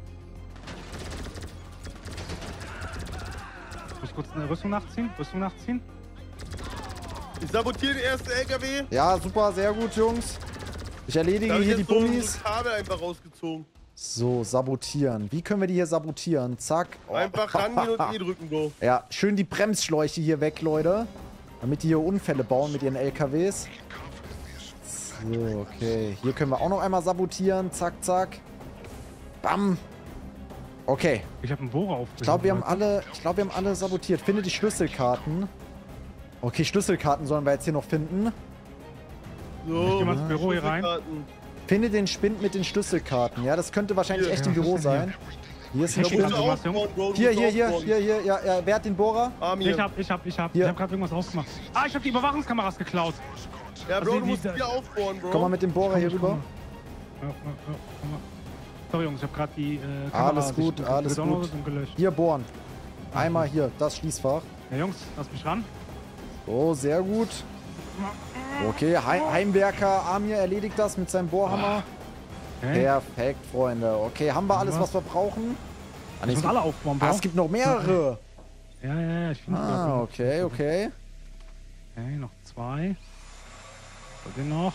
Ich muss kurz eine Rüstung nachziehen. Ich sabotiere den ersten LKW. Ja, super, sehr gut, Jungs. Ich erledige hier die Bummis. Ich habe einfach rausgezogen. So, sabotieren. Wie können wir die hier sabotieren? Zack. Einfach rangehen und E drücken, Bro. Ja, schön die Bremsschläuche hier weg, Leute. Damit die hier Unfälle bauen mit ihren LKWs. So, okay. Hier können wir auch noch einmal sabotieren. Zack. Bam. Okay. Ich habe einen Bohrer aufgenommen. Ich glaube, wir haben alle sabotiert. Finde die Schlüsselkarten. Okay, Schlüsselkarten sollen wir jetzt hier noch finden. So, ich geh mal ins Büro hier rein. Finde den Spind mit den Schlüsselkarten. Ja, das könnte wahrscheinlich echt im Büro sein. Hier ist ein Spind. Hier. Ja, wer hat den Bohrer? Ich hab gerade irgendwas ausgemacht. Ah, ich hab die Überwachungskameras geklaut. Ja, Bro, du musst hier aufbohren, Bro. Komm mal mit dem Bohrer hier rüber. Sorry, Jungs, ich hab gerade die Kameras alles gut. Hier bohren. Einmal hier, das Schließfach. Ja, Jungs, lass mich ran. So, sehr gut. Okay, Heimwerker Amir erledigt das mit seinem Bohrhammer. Okay. Perfekt, Freunde. Okay, haben wir alles, was wir brauchen? Ich muss alle aufbauen, Bro. Es gibt noch mehrere. Ja, ich finde okay. Okay, noch 2. Den noch.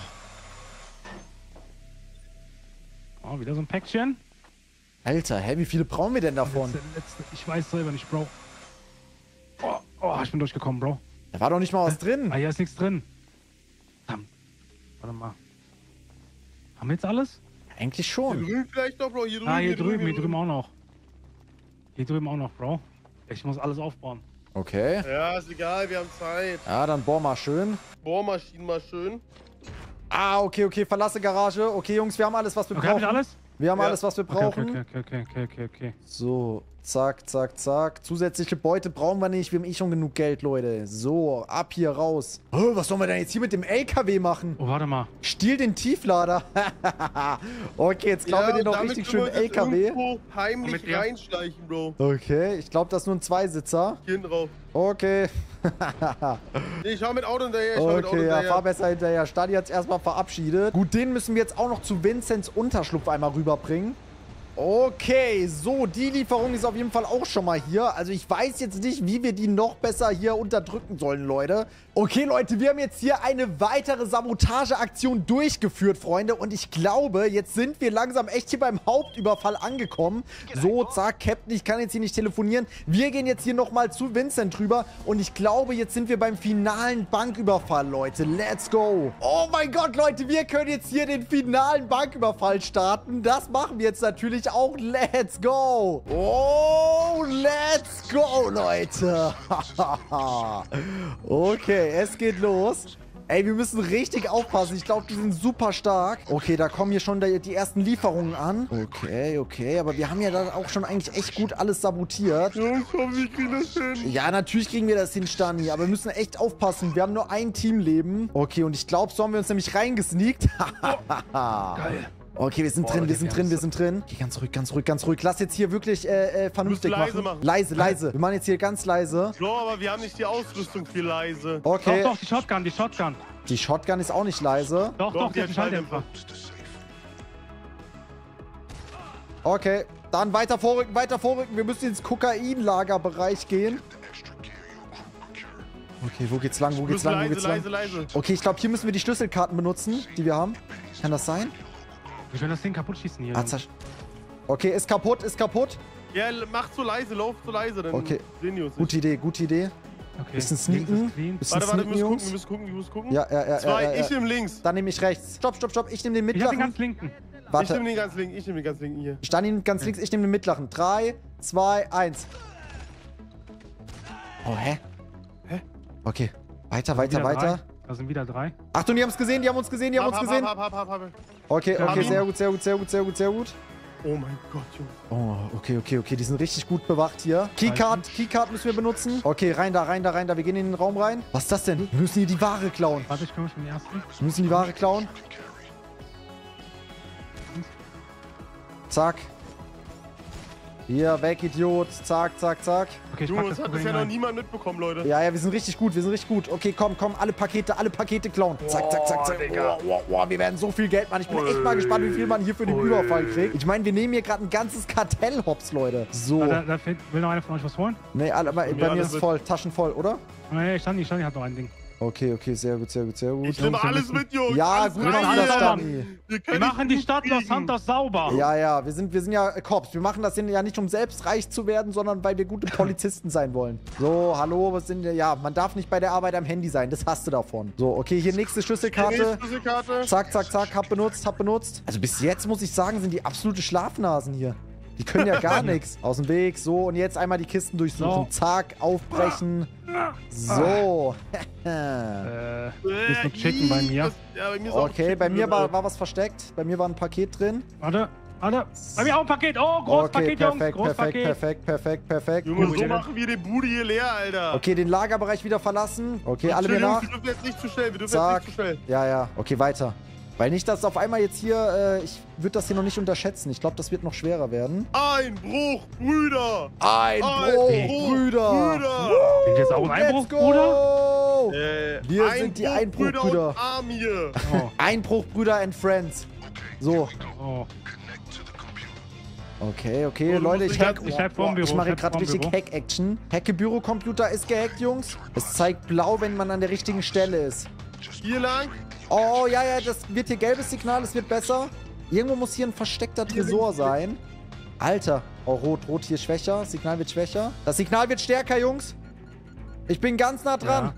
Oh, wieder so ein Päckchen. Alter, hä, wie viele brauchen wir denn davon? Letzte. Ich weiß selber nicht, Bro. Oh, ich bin durchgekommen, Bro. Da war doch nicht mal was drin. Ah, hier ist nichts drin. Verdammt. Warte mal. Haben wir jetzt alles? Eigentlich Hier schon. drüben vielleicht noch, Bro. Hier drüben, Ah, hier drüben auch noch. Hier drüben auch noch, Bro. Ich muss alles aufbauen. Okay. Ja, ist egal, wir haben Zeit. Ja, dann bohr mal schön. Bohrmaschinen mal schön. Ah, okay, verlasse Garage. Okay, Jungs, wir haben alles, was wir Okay, hab brauchen. ich alles? Wir haben Ja. alles, was wir brauchen. Okay. So, zack, zack, zack. Zusätzliche Beute brauchen wir nicht. Wir haben eh schon genug Geld, Leute. So, ab hier raus. Oh, was sollen wir denn jetzt hier mit dem LKW machen? Oh, warte mal. Stiel den Tieflader. Okay, jetzt klauen wir den noch damit richtig können schön wir uns jetzt LKW. irgendwo heimlich Mit dir? reinschleichen, Bro. Okay, ich glaube, das ist nur ein Zweisitzer. Hier hinten drauf. Okay. Nee, ich hau mit Auto hinterher, ich hau mit Auto Okay, ja, hinterher. fahr besser hinterher. Stadi hat es erstmal verabschiedet. Gut, den müssen wir jetzt auch noch zu Vinzenz Unterschlupf einmal rüberbringen. Okay, so, die Lieferung ist auf jeden Fall auch schon mal hier. Also ich weiß jetzt nicht, wie wir die noch besser hier unterdrücken sollen, Leute. Okay, Leute, wir haben jetzt hier eine weitere Sabotageaktion durchgeführt, Freunde. Und ich glaube, jetzt sind wir langsam echt hier beim Hauptüberfall angekommen. So, zack, Captain, ich kann jetzt hier nicht telefonieren. Wir gehen jetzt hier nochmal zu Vincent rüber. Und ich glaube, jetzt sind wir beim finalen Banküberfall, Leute. Let's go. Oh mein Gott, Leute, wir können jetzt hier den finalen Banküberfall starten. Das machen wir jetzt natürlich auch. Let's go. Oh, let's go, Leute. Okay, es geht los. Ey, wir müssen richtig aufpassen. Ich glaube, die sind super stark. Okay, da kommen hier schon die ersten Lieferungen an. Okay. Aber wir haben ja da auch schon eigentlich echt gut alles sabotiert. Jungs, komm, wir kriegen das hin. Ja, natürlich kriegen wir das hin, Stani. Aber wir müssen echt aufpassen. Wir haben nur ein Teamleben. Okay, und ich glaube, so haben wir uns nämlich reingesneakt. Geil. Okay, wir sind drin. Okay, ganz ruhig. Lass jetzt hier wirklich vernünftig leise machen. machen. Leise. Wir machen jetzt hier ganz leise. Bro, aber wir haben nicht die Ausrüstung für leise. Okay. Doch, die Shotgun. Die Shotgun ist auch nicht leise. Doch, die der Schalldämpfer. Okay, dann weiter vorrücken. Wir müssen ins Kokainlagerbereich gehen. Okay, wo geht's lang? Leise. Okay, ich glaube, hier müssen wir die Schlüsselkarten benutzen, die wir haben. Kann das sein? Wir können das Ding kaputt schießen hier. Okay, ist kaputt. Ja, mach so leise, lauf so leise, dann Okay. sehen die uns nicht. Gute Idee. Okay. Bisschen sneaken. Warte, wir müssen Jungs. gucken. Ja. Zwei, ich nehme links. Dann nehme ich rechts. Stopp. Ich nehme den Ich hab den mittleren. ganz linken. Ich Warte. nehme den ganz linken hier. Stani nimmt ganz links, ich nehme den mittleren. 3, 2, 1. Oh, hä? Okay. Weiter. Da sind wieder 3. Achtung, die haben es gesehen, die haben uns gesehen. Hab. Okay, Ja, sehr gut. Oh mein Gott, Jungs. Oh, okay, die sind richtig gut bewacht hier. Keycard müssen wir benutzen. Okay, rein da. Wir gehen in den Raum rein. Was ist das denn? Wir müssen hier die Ware klauen. Warte, ich kümmere mich um den ersten. Wir müssen die Ware klauen. Zack. Hier, weg, Idiot. Zack. Okay, ich pack Jungs, das hat bisher Kokain noch rein. niemand mitbekommen, Leute. Ja, wir sind richtig gut. Okay, komm, alle Pakete klauen. Zack. Boah, wir werden so viel Geld machen. Ich bin echt mal gespannt, wie viel man hier für den Überfall kriegt. Ich meine, wir nehmen hier gerade ein ganzes Kartell hops, Leute. So. Da will noch einer von euch was holen? Nee, bei mir ist es voll. Taschen voll, oder? Nee, Stani hat noch ein Ding. Okay, sehr gut. Ich nehme alles mit, Jungs. Ja, alles gut, rein. machen das, alles Stani. Wir machen die Stadt Los Santos sauber. Ja, wir sind ja Cops. Wir machen das ja nicht, um selbst reich zu werden, sondern weil wir gute Polizisten sein wollen. So, hallo, was sind wir? Ja, man darf nicht bei der Arbeit am Handy sein. Das hast du davon. So, okay, hier nächste Schlüsselkarte. Zack, hab benutzt. Also bis jetzt, muss ich sagen, sind die absolute Schlafnasen hier. Die können ja gar nichts. Aus dem Weg. So, und jetzt einmal die Kisten durchsuchen. So. Zack, aufbrechen. So. Ist noch chicken bei mir. Okay, bei mir war was versteckt. Bei mir war ein Paket drin. Warte. Bei mir auch ein Paket. Oh, Großpaket, Jungs. Perfekt. Junge, so Gut. machen wir die Bude hier leer, Alter. Okay, den Lagerbereich wieder verlassen. Okay, alle mir nach. Wir dürfen jetzt nicht zu schnell. Zack. Ja. Okay, weiter. Weil nicht, dass auf einmal jetzt hier, ich würde das hier noch nicht unterschätzen. Ich glaube, das wird noch schwerer werden. Einbruch, Brüder. Einbruch, Brüder. Bin ich jetzt auch ein Einbruch, Bruder? Wir sind die Einbruchbrüder. Oh. Einbruchbrüder and Friends. So. Oh. Okay, Oh, Leute, ich Ich bleib vorm Büro. Ich mache bleib gerade vorm richtig Büro. Hack-Action. Hacke-Bürocomputer ist gehackt, Jungs. Es zeigt blau, wenn man an der richtigen Stelle ist. Hier lang. Oh, ja, ja, das wird hier gelbes Signal, es wird besser. Irgendwo muss hier ein versteckter Tresor sein. Alter. Oh, rot, rot hier schwächer. Signal wird schwächer. Das Signal wird stärker, Jungs. Ich bin ganz nah dran.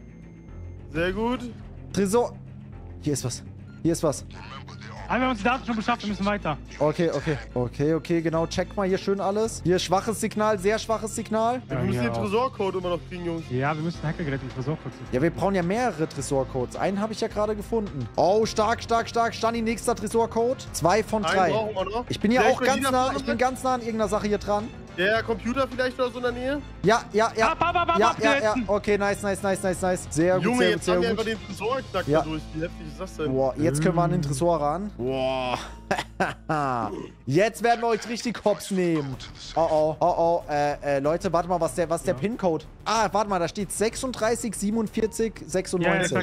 Ja. Sehr gut. Tresor. Hier ist was. Hier ist was. Wir haben uns die Daten schon beschafft, wir müssen weiter. Okay, okay. Okay, okay, genau. Check mal hier schön alles. Hier schwaches Signal, sehr schwaches Signal. Wir müssen den Tresorcode immer noch kriegen, Jungs. Ja, wir müssen Hackergerät den Tresorcode kriegen. Ja, wir brauchen ja mehrere Tresorcodes. Einen habe ich ja gerade gefunden. Oh, stark, stark, stark. Stani, nächster Tresorcode. 2 von 3. Einen brauchen wir noch. Ich bin hier Vielleicht auch ganz nah. vorne Ich bin ganz nah an irgendeiner Sache hier dran. Der Computer vielleicht oder so in der Nähe? Ja, ja, ja. Ja, ja, ja. Abgesessen. Okay, nice, nice, nice, nice, nice. Sehr gut, Junge, sehr gut, jetzt haben wir sehr einfach gut. den Tresor geknackt Ja. dadurch. Wie heftig ist das denn? Boah, jetzt können wir an den Tresor ran. Boah. Jetzt werden wir euch richtig hops nehmen. Oh, oh, oh, oh. Leute, warte mal, was der PIN-Code? Ah, warte mal, da steht 36, 47, 96.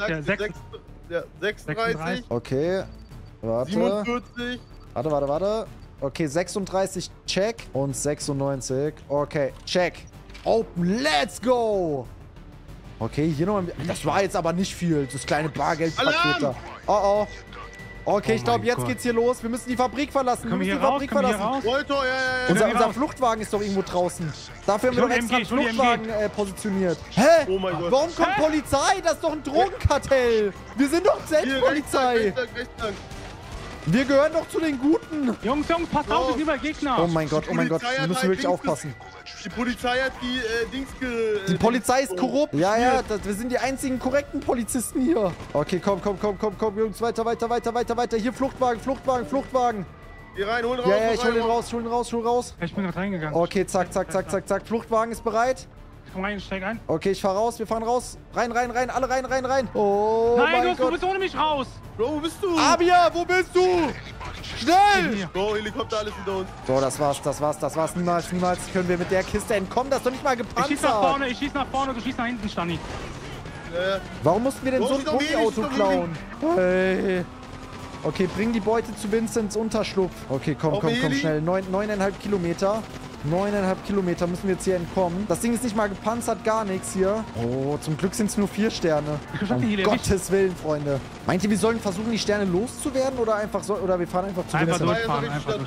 Ja, 36, Okay, warte. 47. Warte. Okay, 36, check. Und 96. Okay, check. Open, let's go. Okay, hier nochmal. Das war jetzt aber nicht viel, das kleine Bargeldpaket da. Oh, oh. Okay, ich glaube, jetzt geht's hier los. Wir müssen die Fabrik verlassen. Wir müssen die Fabrik verlassen. Voltor, ja. Unser Fluchtwagen ist doch irgendwo draußen. Dafür haben wir doch extra einen Fluchtwagen positioniert. Hä? Oh mein Gott. Warum kommt Polizei? Das ist doch ein Drogenkartell. Wir sind doch selbst Polizei. Rechts lang. Wir gehören doch zu den Guten. Jungs, passt auf, es sind überall Gegner. Oh mein Gott, wir müssen wirklich aufpassen. Die Polizei hat die Die Polizei ist korrupt. Ja, ja, wir sind die einzigen korrekten Polizisten hier. Okay, komm, Jungs, weiter. Hier, Fluchtwagen. Hier rein, hol raus. Ja, ich hol den raus. Ich bin gerade reingegangen. Okay, zack. Fluchtwagen ist bereit. Ich komm rein, ich steig ein. Okay, ich fahr raus, wir fahren raus. Rein, alle rein. Oh Nein, mein du Gott. bist ohne mich raus. Bro, wo bist du? Abia, wo bist du? Schnell! Hier. Bro, Helikopter, alles hinter uns. So, das war's. Niemals können wir mit der Kiste entkommen. Das ist doch nicht mal gepanzert. Ich schieß nach vorne, du schießt nach hinten, Stani. Warum mussten wir denn so ein Gummiauto klauen? Hey. Okay, bring die Beute zu Vincents Unterschlupf. Okay, komm, schnell. 9,5 Kilometer. 9,5 Kilometer müssen wir jetzt hier entkommen. Das Ding ist nicht mal gepanzert, gar nichts hier. Oh, zum Glück sind es nur 4 Sterne. Um Gottes Willen, Freunde. Meint ihr, wir sollen versuchen, die Sterne loszuwerden oder einfach so, oder wir fahren einfach zu Einfach Vincent? durchfahren.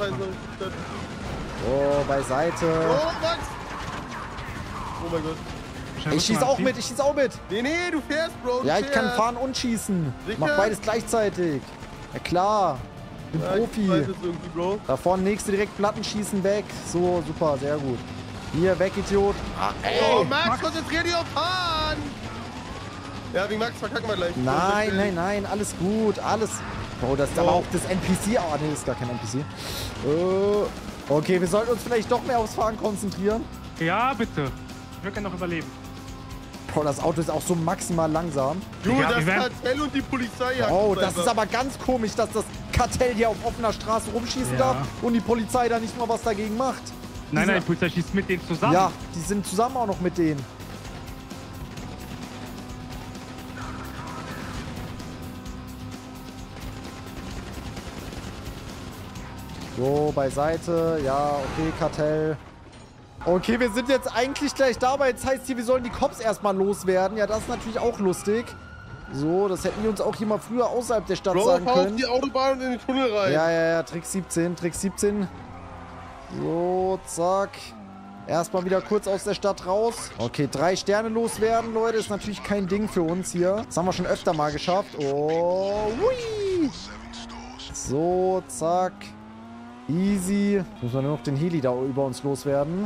Oh, beiseite. Oh, Max! Oh mein Gott. Ich schieß auch mit. Nee, du fährst, Bro. Ja, ich kann fahren und schießen. Sicher? Mach beides gleichzeitig. Ja klar. Bin Profi. Ich weiß es irgendwie, Bro. Da vorne nächste direkt Platten schießen weg. So, super, sehr gut. Hier, weg, Idiot. Ah, Oh, Max, konzentrier dich auf Fahren! Ja, wegen Max verkacken wir gleich. Nein, alles gut, alles. Oh, das ist aber auch das NPC. Oh, nee, das ist gar kein NPC. Okay, wir sollten uns vielleicht doch mehr aufs Fahren konzentrieren. Ja, bitte. Wir können noch überleben. Boah, das Auto ist auch so maximal langsam. Junge, Ja, das wir werden- Kartell und die Polizei jagt Oh, uns das einfach. ist aber ganz komisch, dass das Kartell hier auf offener Straße rumschießen Ja. darf und die Polizei da nicht mal was dagegen macht. Nein, die Polizei schießt mit denen zusammen. Ja, die sind zusammen auch noch mit denen. So, beiseite. Ja, okay, Kartell. Okay, wir sind jetzt eigentlich gleich dabei. Jetzt heißt hier, wir sollen die Cops erstmal loswerden. Ja, das ist natürlich auch lustig. So, das hätten wir uns auch hier mal früher außerhalb der Stadt Bro, sagen fahr auf können. die Autobahn und in den Tunnel rein. Ja, Trick 17. So, zack. Erstmal wieder kurz aus der Stadt raus. Okay, 3 Sterne loswerden, Leute. Ist natürlich kein Ding für uns hier. Das haben wir schon öfter mal geschafft. Oh, hui. So, zack. Easy. Jetzt müssen wir nur noch den Heli da über uns loswerden.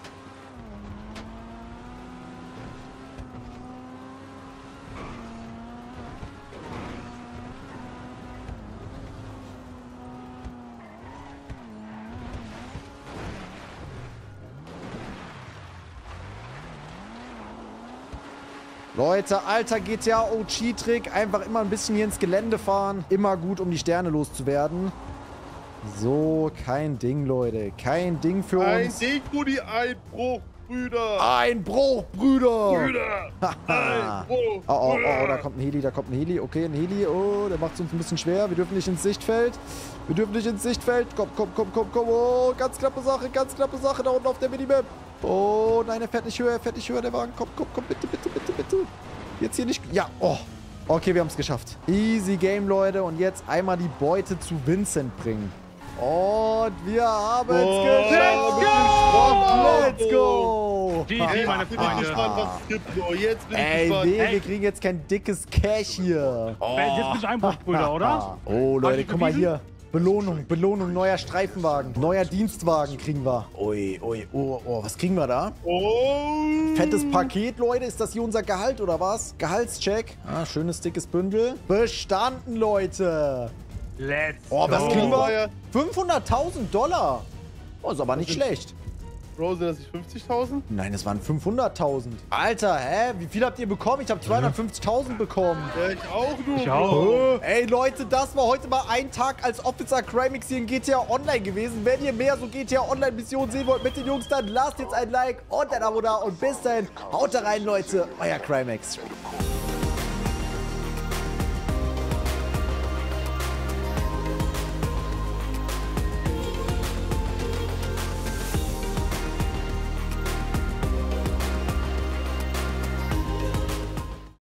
Leute, alter GTA OG-Trick. Einfach immer ein bisschen hier ins Gelände fahren. Immer gut, um die Sterne loszuwerden. So, kein Ding, Leute. Kein Ding für Ein uns. Ding, Brudi, ein Bruch, Brüder. Ein Bruch, Brüder. Brüder. Ein Bruch, Oh, Brüder. da kommt ein Heli, Okay, ein Heli. Oh, der macht es uns ein bisschen schwer. Wir dürfen nicht ins Sichtfeld. Komm. Oh, ganz knappe Sache da unten auf der Minimap. Oh, nein, er fährt nicht höher, der Wagen. Komm, bitte. Jetzt hier nicht. Ja, oh. Okay, wir haben es geschafft. Easy Game, Leute. Und jetzt einmal die Beute zu Vincent bringen. Und wir haben es geschafft. Let's go. GG, meine Bin ich gespannt, was es gibt. So, jetzt bin ich gespannt. Nee, wir kriegen jetzt kein dickes Cash hier. Jetzt bin ich Einbruchbrüder, oder? Oh, Leute, guck mal hier. Belohnung, neuer Streifenwagen. Neuer Dienstwagen kriegen wir. Ui, was kriegen wir da? Oh. Fettes Paket, Leute. Ist das hier unser Gehalt oder was? Gehaltscheck. Ah, schönes, dickes Bündel. Bestanden, Leute. Let's Oh, was go. kriegen wir? 500.000 $. Oh, ist aber nicht schlecht. Bro, sind das nicht 50.000? Nein, es waren 500.000. Alter, hä? Wie viel habt ihr bekommen? Ich habe 250.000 bekommen. Ja, ich auch nur. Ich auch. Ey, Leute, das war heute mal ein Tag als Officer Crimexx hier in GTA Online gewesen. Wenn ihr mehr so GTA Online-Missionen sehen wollt mit den Jungs, dann lasst jetzt ein Like und ein Abo da. Und bis dahin, haut da rein, Leute. Euer Crimexx.